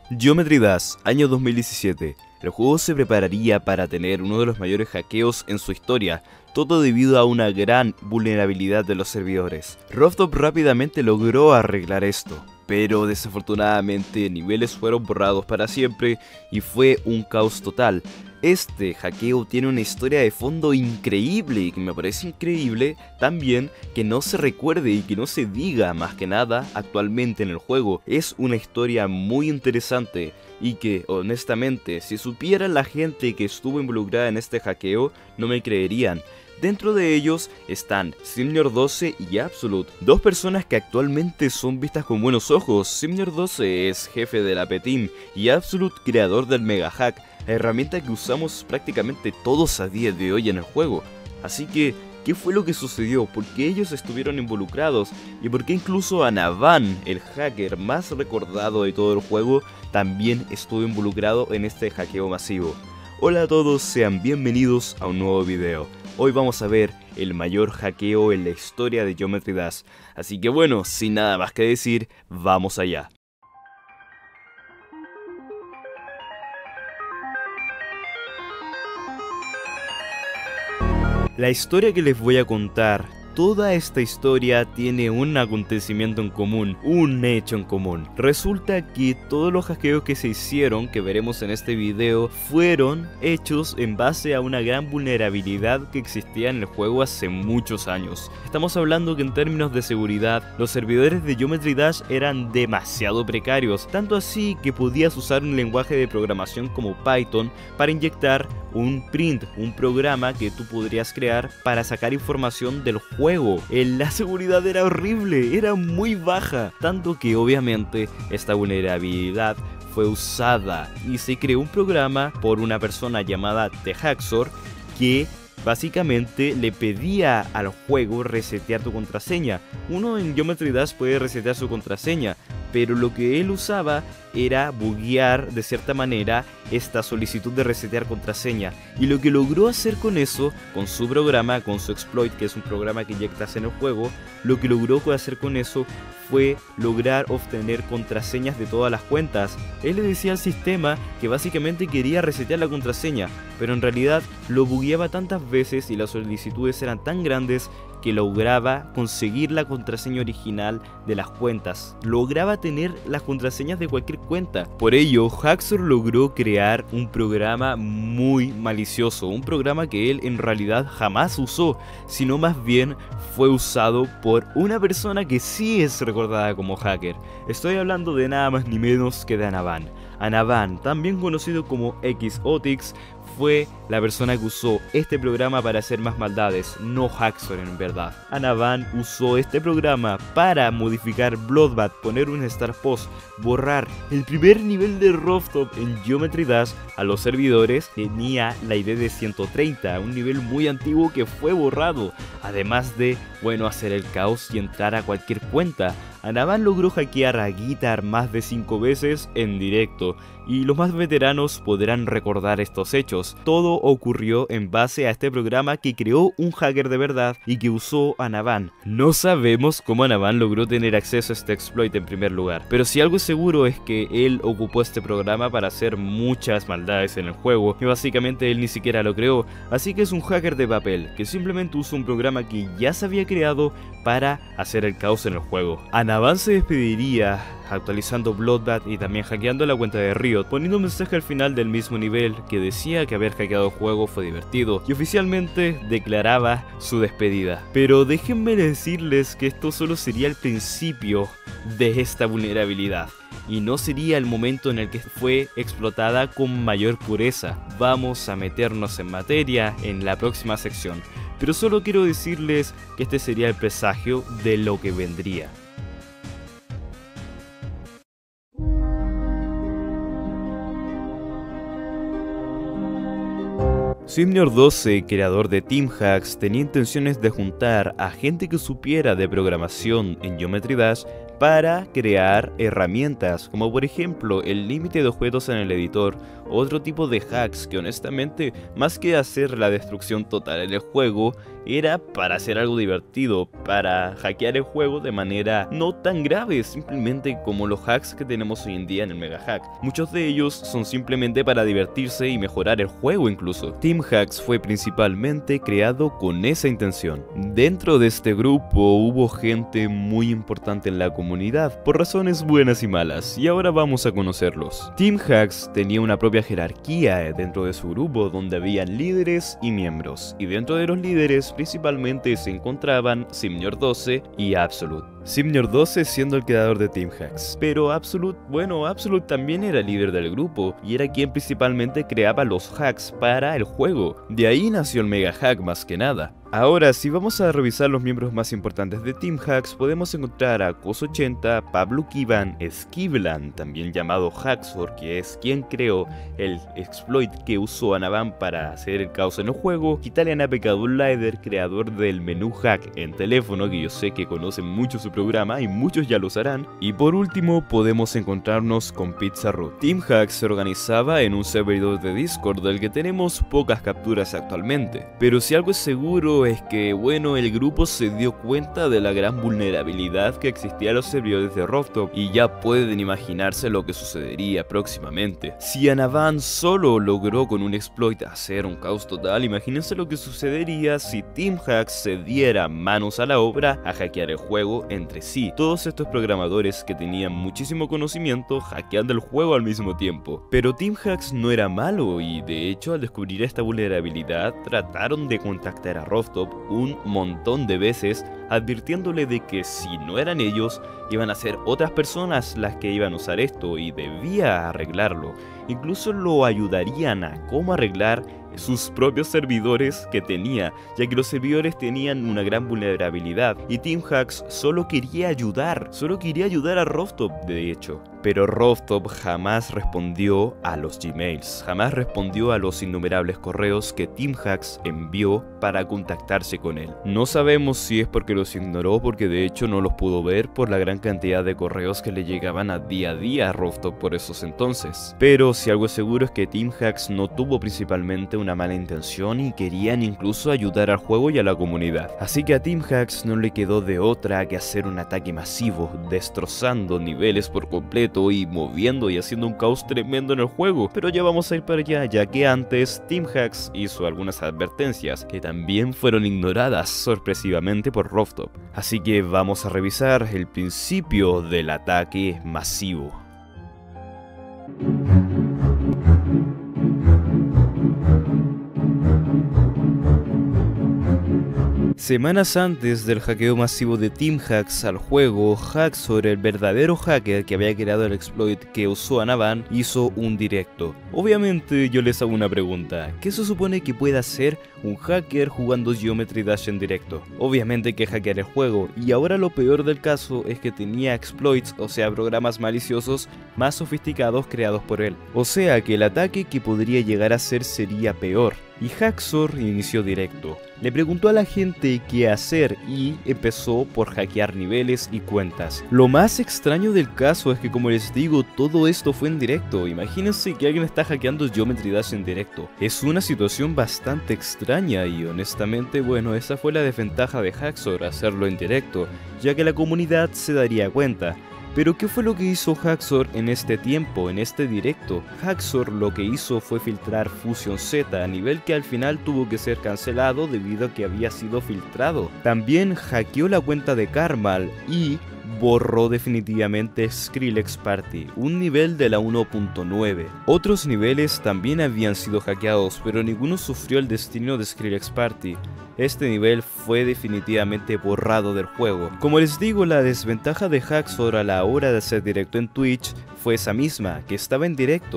Geometry Dash, año 2017. El juego se prepararía para tener uno de los mayores hackeos en su historia, todo debido a una gran vulnerabilidad de los servidores. Rooftop rápidamente logró arreglar esto, pero desafortunadamente niveles fueron borrados para siempre y fue un caos total. Este hackeo tiene una historia de fondo increíble y que me parece increíble también que no se recuerde y que no se diga más que nada actualmente en el juego. Es una historia muy interesante y que honestamente si supieran la gente que estuvo involucrada en este hackeo no me creerían. Dentro de ellos están Simnior12 y Absolute, dos personas que actualmente son vistas con buenos ojos. Simnior12 es jefe de la P-Team y Absolute creador del Mega Hack, la herramienta que usamos prácticamente todos a día de hoy en el juego. Así que, ¿qué fue lo que sucedió? ¿Por qué ellos estuvieron involucrados? ¿Y por qué incluso Anavan, el hacker más recordado de todo el juego, también estuvo involucrado en este hackeo masivo? Hola a todos, sean bienvenidos a un nuevo video. Hoy vamos a ver el mayor hackeo en la historia de Geometry Dash. Así que bueno, sin nada más que decir, vamos allá. La historia que les voy a contar, toda esta historia tiene un acontecimiento en común, un hecho en común. Resulta que todos los hackeos que se hicieron, que veremos en este video, fueron hechos en base a una gran vulnerabilidad que existía en el juego hace muchos años. Estamos hablando que en términos de seguridad, los servidores de Geometry Dash eran demasiado precarios, tanto así que podías usar un lenguaje de programación como Python para inyectar un print, un programa que tú podrías crear para sacar información del juego. La seguridad era horrible, era muy baja, tanto que obviamente esta vulnerabilidad fue usada y se creó un programa por una persona llamada TheHackzor que básicamente le pedía al juego resetear tu contraseña. Uno en Geometry Dash puede resetear su contraseña, pero lo que él usaba era buguear de cierta manera esta solicitud de resetear contraseña, y lo que logró hacer con eso, con su programa, con su exploit, que es un programa que inyectas en el juego, lo que logró hacer con eso fue lograr obtener contraseñas de todas las cuentas. Él le decía al sistema que básicamente quería resetear la contraseña, pero en realidad lo bugueaba tantas veces y las solicitudes eran tan grandes que lograba conseguir la contraseña original de las cuentas. Lograba tener las contraseñas de cualquier cuenta. Por ello, Hackzor logró crear un programa muy malicioso, un programa que él en realidad jamás usó, sino más bien fue usado por una persona que sí es recordada como hacker. Estoy hablando de nada más ni menos que de Anavan. Anavan, también conocido como Xotics, fue la persona que usó este programa para hacer más maldades, no Hackzor en verdad. Anavan usó este programa para modificar Bloodbath, poner un Star Post, borrar el primer nivel de Rooftop en Geometry Dash a los servidores. Tenía la ID de 130, un nivel muy antiguo que fue borrado, además de, bueno, hacer el caos y entrar a cualquier cuenta. Anavan logró hackear a Guitar más de 5 veces en directo, y los más veteranos podrán recordar estos hechos. Todo ocurrió en base a este programa que creó un hacker de verdad y que usó Anavan. No sabemos cómo Anavan logró tener acceso a este exploit en primer lugar, pero si algo es seguro es que él ocupó este programa para hacer muchas maldades en el juego, y básicamente él ni siquiera lo creó, así que es un hacker de papel, que simplemente usó un programa que ya se había creado para hacer el caos en el juego. Anavan se despediría actualizando Bloodbath y también hackeando la cuenta de Riot, poniendo un mensaje al final del mismo nivel que decía que haber hackeado el juego fue divertido y oficialmente declaraba su despedida. Pero déjenme decirles que esto solo sería el principio de esta vulnerabilidad y no sería el momento en el que fue explotada con mayor pureza. Vamos a meternos en materia en la próxima sección, pero solo quiero decirles que este sería el presagio de lo que vendría. Simnior12, creador de TeamHacks, tenía intenciones de juntar a gente que supiera de programación en Geometry Dash para crear herramientas, como por ejemplo el límite de objetos en el editor, otro tipo de hacks que honestamente, más que hacer la destrucción total en el juego, era para hacer algo divertido, para hackear el juego de manera no tan grave, simplemente como los hacks que tenemos hoy en día en el Mega Hack. Muchos de ellos son simplemente para divertirse y mejorar el juego incluso. TeamHacks fue principalmente creado con esa intención. Dentro de este grupo hubo gente muy importante en la comunidad, por razones buenas y malas, y ahora vamos a conocerlos. TeamHacks tenía una propia jerarquía dentro de su grupo donde habían líderes y miembros, y dentro de los líderes principalmente se encontraban Simnior12 y Absolute. Simnior12 siendo el creador de TeamHacks, pero Absolute también era líder del grupo y era quien principalmente creaba los hacks para el juego. De ahí nació el Mega Hack más que nada. Ahora, si vamos a revisar los miembros más importantes de TeamHacks, podemos encontrar a Cos80, Pablo Kivan, Skiblan, también llamado Haxor, que es quien creó el exploit que usó Anavan para hacer el caos en el juego, Kitalian APK Downlider, creador del menú hack en teléfono, que yo sé que conocen mucho su programa y muchos ya lo usarán, y por último podemos encontrarnos con Pizarro. TeamHacks se organizaba en un servidor de Discord del que tenemos pocas capturas actualmente, pero si algo es seguro es que, bueno, el grupo se dio cuenta de la gran vulnerabilidad que existía en los servidores de Rooftop y ya pueden imaginarse lo que sucedería próximamente. Si Anavan solo logró con un exploit hacer un caos total, imagínense lo que sucedería si TeamHacks se diera manos a la obra a hackear el juego entre sí. Todos estos programadores que tenían muchísimo conocimiento hackeando el juego al mismo tiempo. Pero TeamHacks no era malo y de hecho al descubrir esta vulnerabilidad trataron de contactar a Rooftop un montón de veces, advirtiéndole de que si no eran ellos, iban a ser otras personas las que iban a usar esto y debía arreglarlo. Incluso lo ayudarían a cómo arreglar sus propios servidores que tenía, ya que los servidores tenían una gran vulnerabilidad y TeamHacks solo quería ayudar a Rooftop de hecho. Pero Rooftop jamás respondió a los Gmails, jamás respondió a los innumerables correos que TeamHacks envió para contactarse con él. No sabemos si es porque los ignoró, porque de hecho no los pudo ver por la gran cantidad de correos que le llegaban a día a Rooftop por esos entonces. Pero si algo es seguro es que TeamHacks no tuvo principalmente una mala intención y querían incluso ayudar al juego y a la comunidad. Así que a TeamHacks no le quedó de otra que hacer un ataque masivo, destrozando niveles por completo y moviendo y haciendo un caos tremendo en el juego. Pero ya vamos a ir para allá, ya que antes TeamHacks hizo algunas advertencias que también fueron ignoradas sorpresivamente por Rooftop. Así que vamos a revisar el principio del ataque masivo. Semanas antes del hackeo masivo de TeamHacks al juego, Haxor, el verdadero hacker que había creado el exploit que usó Anavan, hizo un directo. Obviamente yo les hago una pregunta, ¿qué se supone que puede hacer un hacker jugando Geometry Dash en directo? Obviamente que hackear el juego, y ahora lo peor del caso es que tenía exploits, o sea programas maliciosos más sofisticados creados por él. O sea que el ataque que podría llegar a hacer sería peor. Y Haxor inició directo. Le preguntó a la gente qué hacer y empezó por hackear niveles y cuentas. Lo más extraño del caso es que, como les digo, todo esto fue en directo. Imagínense que alguien está hackeando Geometry Dash en directo. Es una situación bastante extraña y honestamente, bueno, esa fue la desventaja de Haxor, hacerlo en directo, ya que la comunidad se daría cuenta. Pero ¿qué fue lo que hizo Haxor en este tiempo, en este directo? Haxor lo que hizo fue filtrar Fusion Z, a nivel que al final tuvo que ser cancelado debido a que había sido filtrado. También hackeó la cuenta de Karmal y borró definitivamente Skrillex Party, un nivel de la 1.9. Otros niveles también habían sido hackeados, pero ninguno sufrió el destino de Skrillex Party. Este nivel fue definitivamente borrado del juego. Como les digo, la desventaja de Haxor a la hora de hacer directo en Twitch fue esa misma, que estaba en directo.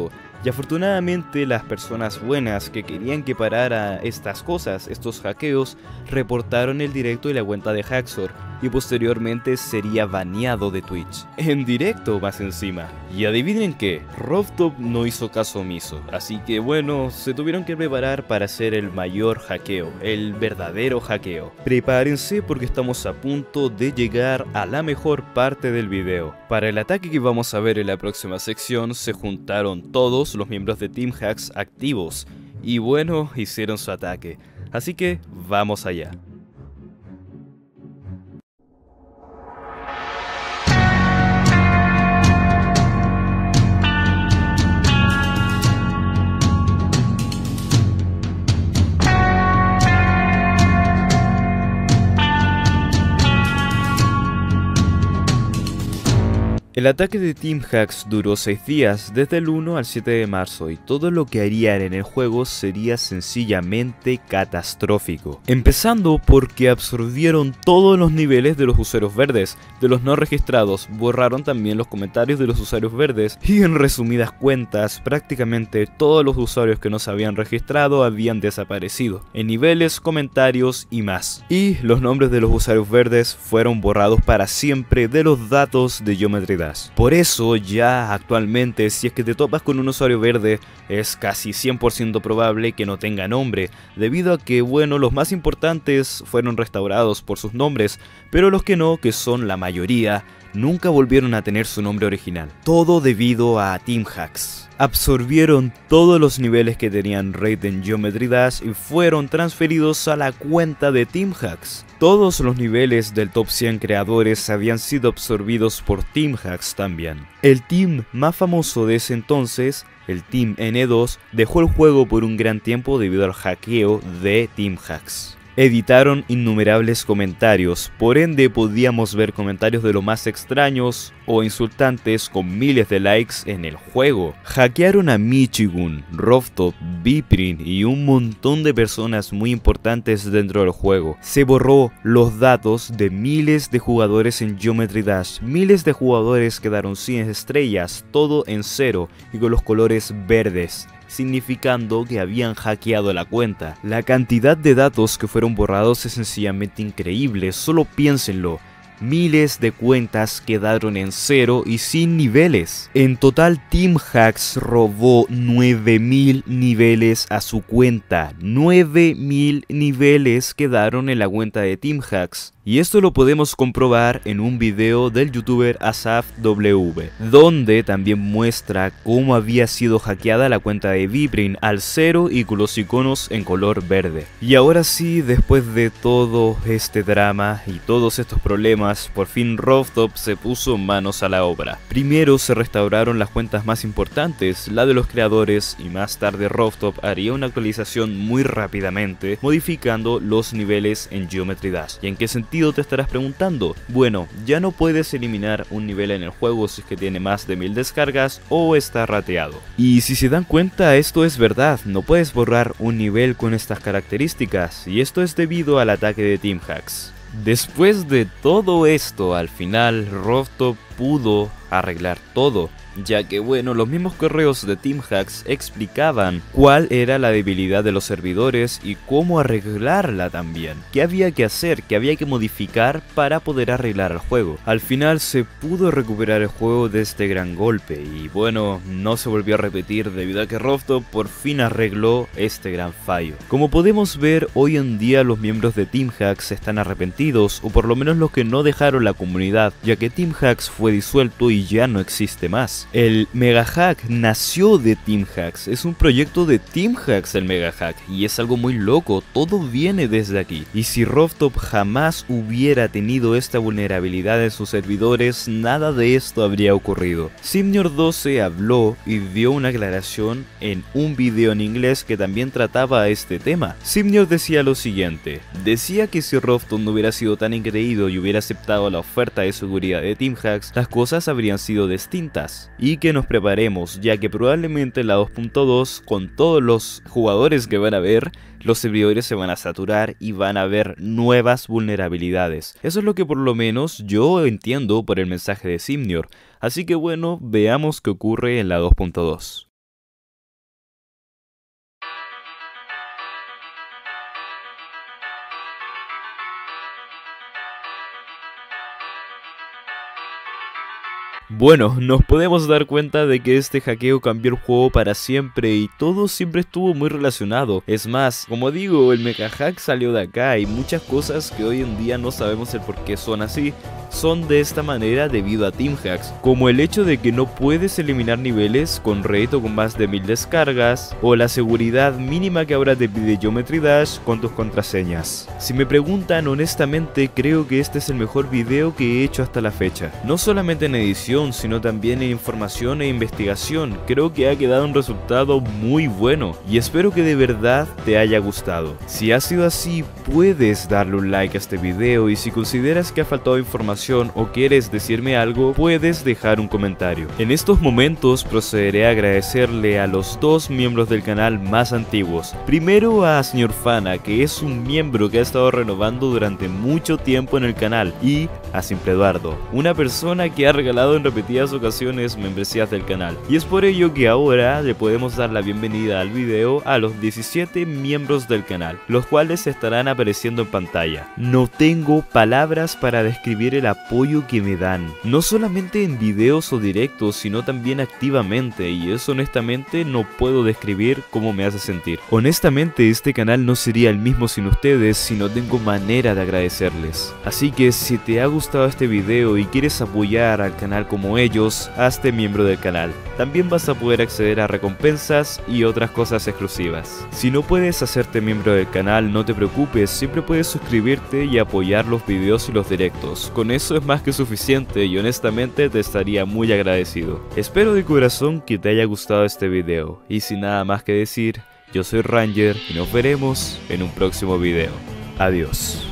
Y afortunadamente las personas buenas que querían que parara estas cosas, estos hackeos, reportaron el directo y la cuenta de Haxor, y posteriormente sería baneado de Twitch. En directo más encima. Y adivinen qué, Roftop no hizo caso omiso, así que bueno, se tuvieron que preparar para hacer el mayor hackeo, el verdadero hackeo. Prepárense porque estamos a punto de llegar a la mejor parte del video. Para el ataque que vamos a ver en la próxima sección se juntaron todos los miembros de Team Hacks activos, y bueno, hicieron su ataque, así que vamos allá. El ataque de Team Hacks duró 6 días, desde el 1 al 7 de marzo, y todo lo que harían en el juego sería sencillamente catastrófico. Empezando porque absorbieron todos los niveles de los usuarios verdes, de los no registrados, borraron también los comentarios de los usuarios verdes, y en resumidas cuentas, prácticamente todos los usuarios que no se habían registrado habían desaparecido, en niveles, comentarios y más. Y los nombres de los usuarios verdes fueron borrados para siempre de los datos de Geometry Dash. Por eso ya actualmente si es que te topas con un usuario verde es casi 100% probable que no tenga nombre, debido a que bueno, los más importantes fueron restaurados por sus nombres, pero los que no, que son la mayoría, nunca volvieron a tener su nombre original. Todo debido a Team Hacks. Absorbieron todos los niveles que tenían raid en Geometry Dash y fueron transferidos a la cuenta de Team Hacks. Todos los niveles del top 100 creadores habían sido absorbidos por Team Hacks también. El team más famoso de ese entonces, el Team N2, dejó el juego por un gran tiempo debido al hackeo de Team Hacks. Editaron innumerables comentarios, por ende podíamos ver comentarios de lo más extraños o insultantes con miles de likes en el juego. Hackearon a Michigun, Roftop, Viprin y un montón de personas muy importantes dentro del juego. Se borró los datos de miles de jugadores en Geometry Dash, miles de jugadores quedaron sin estrellas, todo en cero y con los colores verdes, significando que habían hackeado la cuenta. La cantidad de datos que fueron borrados es sencillamente increíble, solo piénsenlo. Miles de cuentas quedaron en cero y sin niveles. En total Team Hacks robó 9000 niveles a su cuenta. 9000 niveles quedaron en la cuenta de Team Hacks. Y esto lo podemos comprobar en un video del youtuber AsafW, donde también muestra cómo había sido hackeada la cuenta de Viprin al cero y con los iconos en color verde. Y ahora sí, después de todo este drama y todos estos problemas, por fin Roftop se puso manos a la obra. Primero se restauraron las cuentas más importantes, la de los creadores, y más tarde Roftop haría una actualización muy rápidamente, modificando los niveles en Geometry Dash. ¿Y en qué sentido te estarás preguntando? Bueno, ya no puedes eliminar un nivel en el juego si es que tiene más de 1000 descargas o está rateado. Y si se dan cuenta, esto es verdad, no puedes borrar un nivel con estas características, y esto es debido al ataque de Team Hacks. Después de todo esto, al final Roftop pudo arreglar todo, ya que bueno, los mismos correos de Team Hacks explicaban cuál era la debilidad de los servidores y cómo arreglarla también, qué había que hacer, qué había que modificar para poder arreglar el juego. Al final se pudo recuperar el juego de este gran golpe y bueno, no se volvió a repetir debido a que Roftop por fin arregló este gran fallo. Como podemos ver, hoy en día los miembros de Team Hacks están arrepentidos, o por lo menos los que no dejaron la comunidad, ya que Team Hacks fue disuelto y ya no existe más. El Mega Hack nació de Team Hacks, es un proyecto de Team Hacks el Mega Hack, y es algo muy loco, todo viene desde aquí. Y si Roftop jamás hubiera tenido esta vulnerabilidad en sus servidores, nada de esto habría ocurrido. Simnior12 habló y dio una aclaración en un video en inglés que también trataba este tema. Simnior decía lo siguiente, decía que si Roftop no hubiera sido tan engreído y hubiera aceptado la oferta de seguridad de Team Hacks, las cosas habrían sido distintas. Y que nos preparemos, ya que probablemente la 2.2, con todos los jugadores que van a ver, los servidores se van a saturar y van a haber nuevas vulnerabilidades. Eso es lo que por lo menos yo entiendo por el mensaje de Simnior. Así que bueno, veamos qué ocurre en la 2.2. Bueno, nos podemos dar cuenta de que este hackeo cambió el juego para siempre y todo siempre estuvo muy relacionado. Es más, como digo, el mecha hack salió de acá y muchas cosas que hoy en día no sabemos el por qué son así, son de esta manera debido a team hacks, como el hecho de que no puedes eliminar niveles con raid o con más de 1000 descargas, o la seguridad mínima que ahora te pide Geometry Dash con tus contraseñas. Si me preguntan honestamente, creo que este es el mejor video que he hecho hasta la fecha, no solamente en edición, sino también en información e investigación. Creo que ha quedado un resultado muy bueno y espero que de verdad te haya gustado. Si ha sido así, puedes darle un like a este video y si consideras que ha faltado información o quieres decirme algo, puedes dejar un comentario. En estos momentos procederé a agradecerle a los dos miembros del canal más antiguos. Primero a Sr. Fana, que es un miembro que ha estado renovando durante mucho tiempo en el canal, y a Simple Eduardo, una persona que ha regalado en repetidas ocasiones membresías del canal. Y es por ello que ahora le podemos dar la bienvenida al video a los 17 miembros del canal, los cuales estarán apareciendo en pantalla. No tengo palabras para describir el apoyo que me dan, no solamente en videos o directos, sino también activamente, y eso honestamente no puedo describir cómo me hace sentir. Honestamente este canal no sería el mismo sin ustedes si no tengo manera de agradecerles. Así que si te ha gustado este video y quieres apoyar al canal como ellos, hazte miembro del canal. También vas a poder acceder a recompensas y otras cosas exclusivas. Si no puedes hacerte miembro del canal, no te preocupes, siempre puedes suscribirte y apoyar los videos y los directos. Con eso es más que suficiente y honestamente te estaría muy agradecido. Espero de corazón que te haya gustado este video y sin nada más que decir, yo soy Ranger y nos veremos en un próximo video. Adiós.